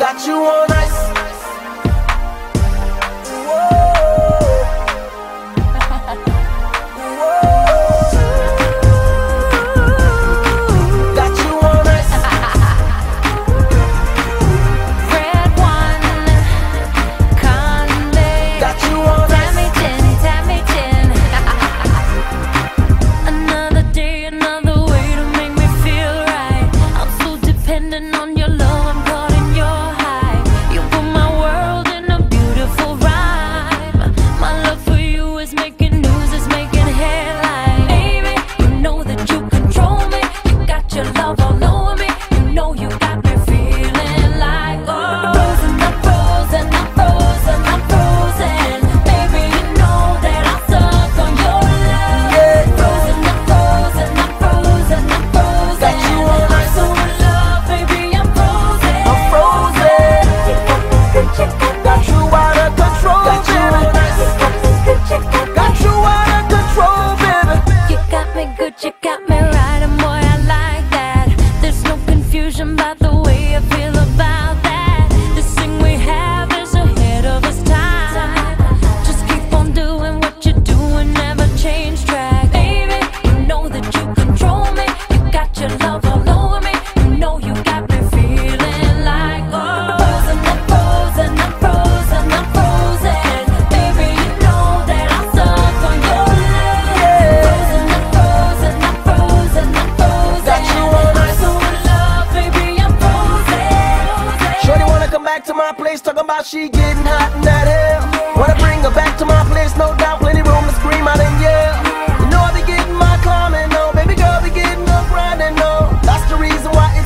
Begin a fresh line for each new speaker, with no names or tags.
Got you on ice.
On your love, I'm caught in your high. You put my world in a beautiful rhyme. My love for you is making news, it's making headlines. Baby, you know that you control me. You got your love all over me. You know you got me feeling like oh, frozen, I'm frozen, I'm frozen, I'm frozen. Baby, you know that I'm stuck on your love. Yeah. Frozen, I'm frozen, I'm frozen, I'm frozen.
Got you on ice.
So in love, baby, I'm frozen.
I'm frozen. Got you out of control, got you on ice. Got you out of control, baby.
You got me good, you got me right, and boy, I like that. There's no confusion about the way I feel about that. This thing we have is ahead of its time. Just keep on doing what you're doing, never change track. Baby, you know that you control me. You got your love all over me. You know you got me feeling like oh, frozen, I'm frozen, I'm frozen, I'm frozen. Baby, you know that I'm stuck on your love. Frozen, I'm frozen, I'm frozen, I'm frozen.
Got you on ice.
So in love, baby, I'm frozen.
Shorty wanna come back to my place, talking about she getting hot in that hell. Wanna bring her back to my place, no doubt, plenty room to scream out and yell. You know I be getting my climbing on, baby girl be getting up grinding on. That's the reason why